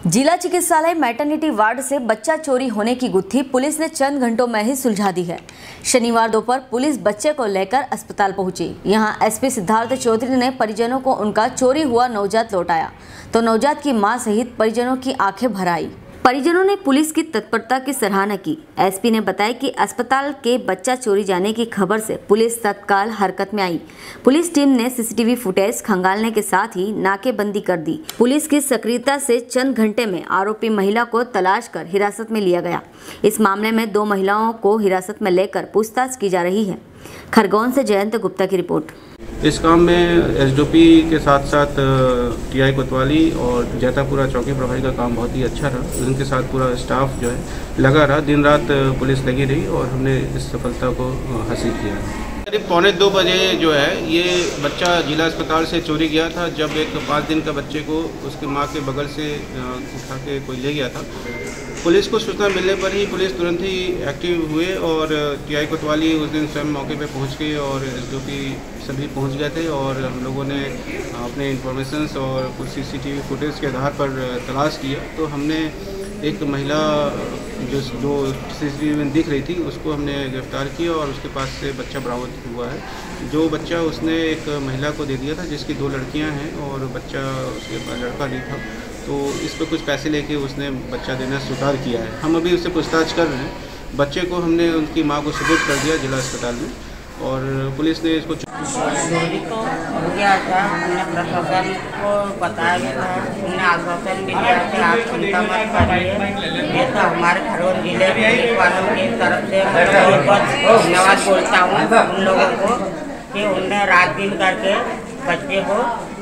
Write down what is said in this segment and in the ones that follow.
जिला चिकित्सालय maternity ward से बच्चा चोरी होने की गुत्थी पुलिस ने चंद घंटों में ही सुलझा दी है। शनिवार दोपहर पुलिस बच्चे को लेकर अस्पताल पहुंची। यहां एसपी सिद्धार्थ चौधरी ने परिजनों को उनका चोरी हुआ नवजात लौटाया तो नवजात की मां सहित परिजनों की आंखें भर आई। परिजनों ने पुलिस की तत्परता की सराहना की। एसपी ने बताया कि अस्पताल के बच्चा चोरी जाने की खबर से पुलिस तत्काल हरकत में आई। पुलिस टीम ने सीसीटीवी फुटेज खंगालने के साथ ही नाकेबंदी कर दी। पुलिस की सक्रियता से चंद घंटे में आरोपी महिला को तलाश कर हिरासत में लिया गया। इस मामले में 2 महिलाओं को हिरासत में लेकर पूछताछ की जा रही है। खरगोन से जयंत गुप्ता की रिपोर्ट। इस काम में एसडीओपी के साथ साथ टीआई कोतवाली और जैतापुरा चौकी प्रभारी का काम बहुत ही अच्छा रहा। उनके साथ पूरा स्टाफ जो है लगा रहा, दिन रात पुलिस लगी रही और हमने इस सफलता को हासिल किया। करीब 1:45 बजे जो है ये बच्चा जिला अस्पताल से चोरी गया था। जब एक 5 दिन का बच्चे को उसकी माँ के बगल से उठा के कोई ले गया था। पुलिस को सूचना मिलने पर ही पुलिस तुरंत ही एक्टिव हुए और टीआई कोतवाली उस दिन स्वयं मौके पे पहुंच गए और एसडीओपी सभी पहुंच गए थे और हम लोगों ने अपने इन्फॉर्मेशंस और कुछ सीसीटीवी फुटेज के आधार पर तलाश किया तो हमने एक महिला जो सीसीटीवी में दिख रही थी उसको हमने गिरफ्तार किया और उसके पास से बच्चा बरामद हुआ है। जो बच्चा उसने एक महिला को दे दिया था जिसकी 2 लड़कियां हैं और बच्चा उसके पास लड़का नहीं था, तो इस पर कुछ पैसे लेके उसने बच्चा देना स्वीकार किया है। हम अभी उससे पूछताछ कर रहे हैं। बच्चे को हमने उनकी माँ को सुपुर्द कर दिया जिला अस्पताल में और पुलिस ने इसको चोरी तो हो गया था। हमने प्रशासन को बताया गया था, उन्होंने आश्वासन भी दिया कि आप चिंता मत करिए। ये तो हमारे खरगोन जिले पुलिस वालों की तरफ से मैं बहुत धन्यवाद बोलता हूँ उन लोगों को कि उनने रात दिन करके बच्चे को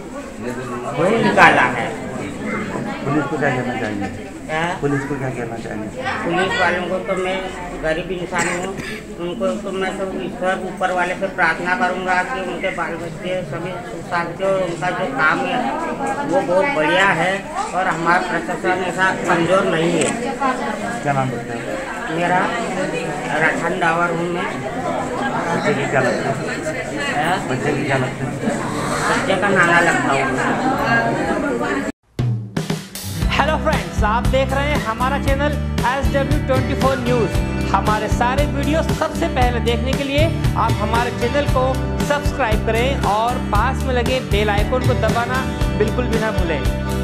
निकाला है। पुलिस को क्या कहना चाहिए? पुलिस को क्या कहना चाहिए? पुलिस वालों को तो मैं गरीब इंसान हूँ, उनको तो मैं तो ईश्वर ऊपर वाले से प्रार्थना करूँगा कि उनके बाल बच्चे सभी सुशांत और उनका जो काम है वो बहुत बढ़िया है और हमारा प्रशासन ऐसा कमज़ोर नहीं है। क्या नाम बताते हैं? मेरा राठन डावर हूँ मैं। बच्चे की क्या लगता है? बच्चे की क्या लगता है? बच्चे का नाना लगता हूँ। हेलो फ्रेंड्स, आप देख रहे हैं हमारा चैनल SW24 न्यूज़। हमारे सारे वीडियो सबसे पहले देखने के लिए आप हमारे चैनल को सब्सक्राइब करें और पास में लगे बेल आइकन को दबाना बिल्कुल भी ना भूलें।